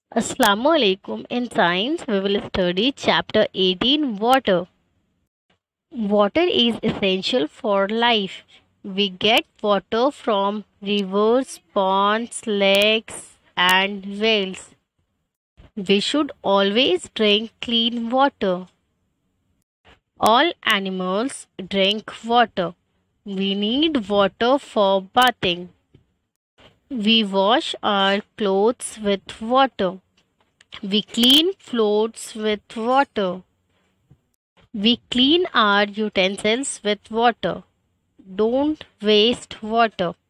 Assalamu alaikum. In science, we will study chapter 18 water. Water is essential for life. We get water from rivers, ponds, lakes, and wells. We should always drink clean water. All animals drink water. We need water for bathing. We wash our clothes with water. We clean floors with water. We clean our utensils with water. Don't waste water.